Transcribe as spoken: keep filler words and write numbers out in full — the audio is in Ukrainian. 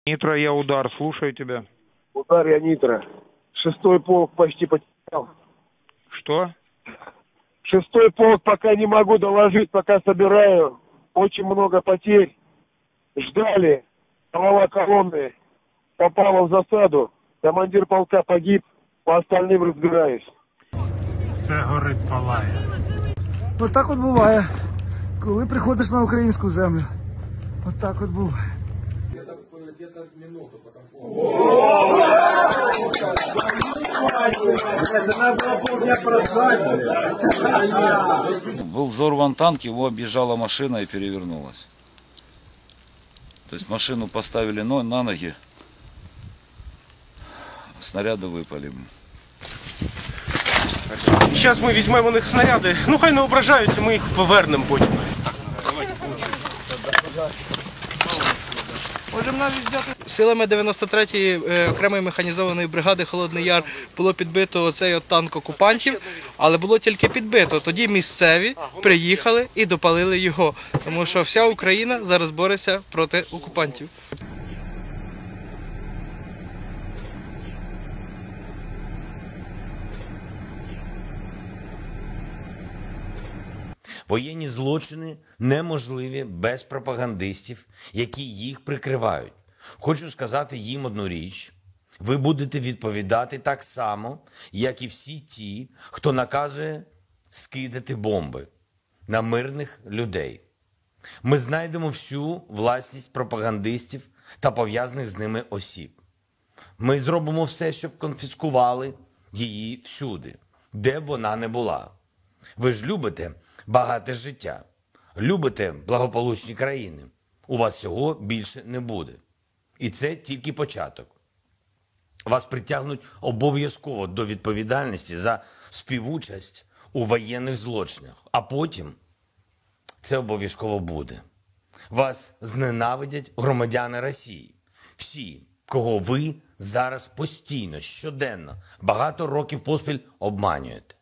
Нитро, я удар, слушаю тебя. Удар, я Нитро. Шестой полк почти потерял. Что? Шестой полк пока не могу доложить, пока собираю. Очень много потерь. Ждали. Голова колонны попала в засаду. Командир полка погиб. По остальным разбираюсь. Все горить, палає. Отак от буває, коли приходиш на українську землю. Отак от буває. Был взорван танк, его объезжала машина и перевернулась. То есть машину поставили на ноги, снаряди випали. Зараз ми візьмемо у них снаряди, ну хай не ображаються, ми їх повернемо потім. Можемо навіть взяти. Силами дев'яносто третьої окремої механізованої бригади «Холодний Яр» було підбито оцей от танк окупантів, але було тільки підбито. Тоді місцеві приїхали і допалили його, тому що вся Україна зараз бореться проти окупантів. Воєнні злочини неможливі без пропагандистів, які їх прикривають. Хочу сказати їм одну річ. Ви будете відповідати так само, як і всі ті, хто наказує скидати бомби на мирних людей. Ми знайдемо всю власність пропагандистів та пов'язаних з ними осіб. Ми зробимо все, щоб конфіскували її всюди, де б вона не була. Ви ж любите багате життя, любите благополучні країни. У вас цього більше не буде. І це тільки початок. Вас притягнуть обов'язково до відповідальності за співучасть у воєнних злочинах. А потім це обов'язково буде. Вас зненавидять громадяни Росії. Всі, кого ви зараз постійно, щоденно, багато років поспіль обманюєте.